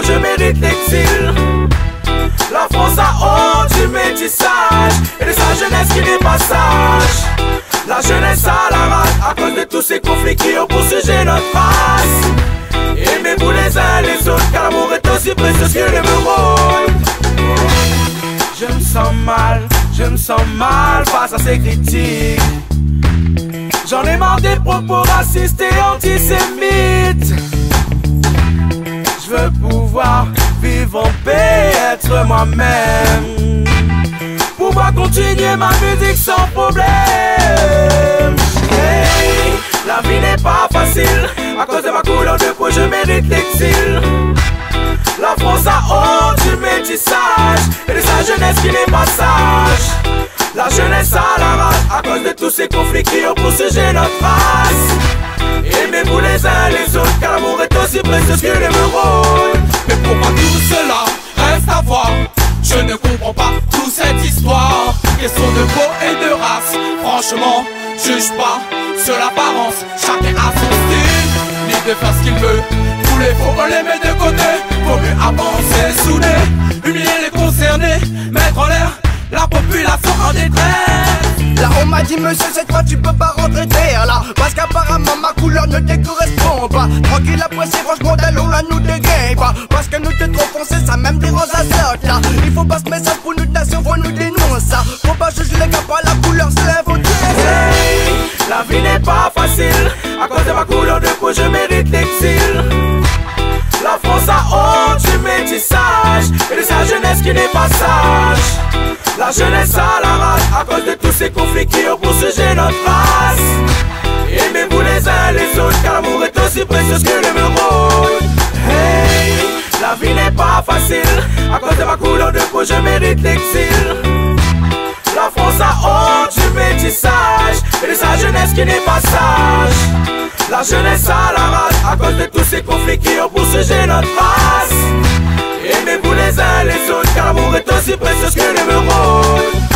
je mérite l'exil. La France a honte du métissage et de sa jeunesse qui n'est pas sage. La jeunesse a la rage à cause de tous ces conflits qui ont pour sujet notre race. Aimez-vous les uns les autres, car l'amour est aussi précieux que l'émeraude. Je me sens mal face à ces critiques. J'en ai marre des propos racistes et antisémites. Je veux pouvoir vivre en paix, être moi-même, pouvoir continuer ma musique sans problème. Hey, la vie n'est pas facile, à cause de ma couleur de peau je mérite l'exil. La France a honte du métissage et de sa jeunesse qui n'est pas sage. La jeunesse a la rage à cause de tous ces conflits qui ont pour sujet notre race. Aimez-vous les uns les autres, car l'amour est aussi précieux que l'émeraude. Mais pourquoi tout cela reste à voir? Je ne comprends pas toute cette histoire. Question de peau et de race. Franchement, juge pas sur l'apparence. Chacun a son style, libre de faire ce qu'il veut. Tous les faux on les met de côté. Vaut mieux avancer soudé, humilier les concernés, mettre en l'air la population en détresse. Là on m'a dit monsieur cette fois tu peux pas rentrer terre là, parce qu'apparemment ma couleur ne te correspond pas. Tranquille apprécié franchement d'allons là nous dégaine pas, parce que nous te trop foncé ça même dérange à sorte là. Il faut pas ce message pour notre nation, faut nous dénoncer ça. Faut pas juger les gars par la couleur, se lève au hey, la vie n'est pas facile, à cause de ma couleur de peau je mérite l'exil. La France a honte du métissage et de sa jeunesse qui n'est pas sage. La jeunesse a la rage à cause de tous ces conflits qui ont pour sujet notre race. Aimez-vous les uns les autres, car l'amour est aussi précieux que l'émeraude. Hey, la vie n'est pas facile, à cause de ma couleur de peau je mérite l'exil. La France a honte du métissage et de sa jeunesse qui n'est pas sage. La jeunesse a la rage à cause de tous ces conflits qui ont pour sujet notre race. Aimez-vous les uns les autres, car l'amour est aussi précieux que l'émeraude.